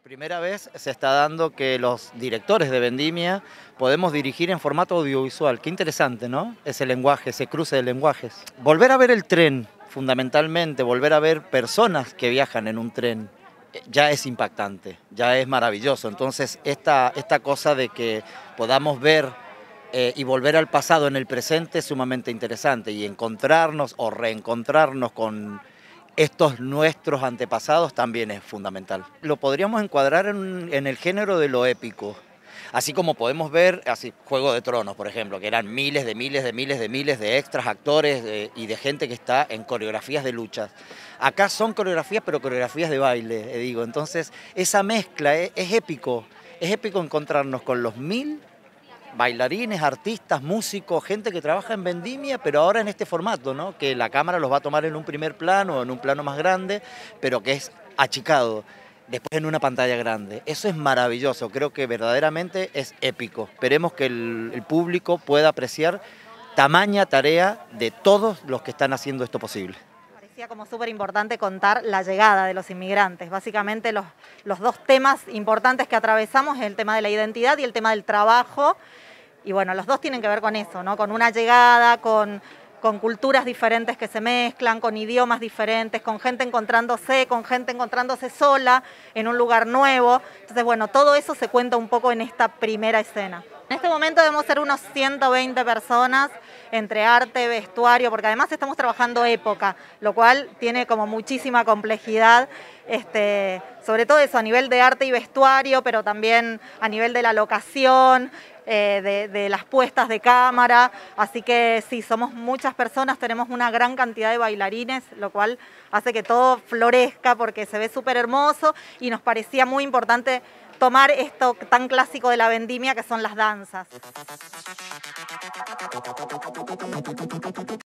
Primera vez se está dando que los directores de vendimia podemos dirigir en formato audiovisual. Qué interesante, ¿no? Ese lenguaje, ese cruce de lenguajes. Volver a ver el tren, fundamentalmente, volver a ver personas que viajan en un tren, ya es impactante, ya es maravilloso. Entonces, esta cosa de que podamos ver y volver al pasado en el presente es sumamente interesante, y encontrarnos o reencontrarnos con estos nuestros antepasados también es fundamental. Lo podríamos encuadrar en el género de lo épico, así como podemos ver así Juego de Tronos, por ejemplo, que eran miles de extras, actores y de gente que está en coreografías de luchas. Acá son coreografías, pero coreografías de baile, digo. Entonces, esa mezcla es épico encontrarnos con los 1000 bailarines, artistas, músicos, gente que trabaja en vendimia, pero ahora en este formato, ¿no? Que la cámara los va a tomar en un primer plano o en un plano más grande, pero que es achicado, después en una pantalla grande. Eso es maravilloso, creo que verdaderamente es épico. Esperemos que el público pueda apreciar tamaña tarea de todos los que están haciendo esto posible. Parecía como súper importante contar la llegada de los inmigrantes. Básicamente los dos temas importantes que atravesamos es el tema de la identidad y el tema del trabajo. Y bueno, los dos tienen que ver con eso, ¿no? Con una llegada, con culturas diferentes que se mezclan, con idiomas diferentes, con gente encontrándose sola en un lugar nuevo. Entonces, bueno, todo eso se cuenta un poco en esta primera escena. En este momento debemos ser unos 120 personas entre arte, vestuario, porque además estamos trabajando época, lo cual tiene como muchísima complejidad, sobre todo eso a nivel de arte y vestuario, pero también a nivel de la locación, de las puestas de cámara. Así que sí, somos muchas personas, tenemos una gran cantidad de bailarines, lo cual hace que todo florezca porque se ve súper hermoso, y nos parecía muy importante tomar esto tan clásico de la vendimia, que son las danzas.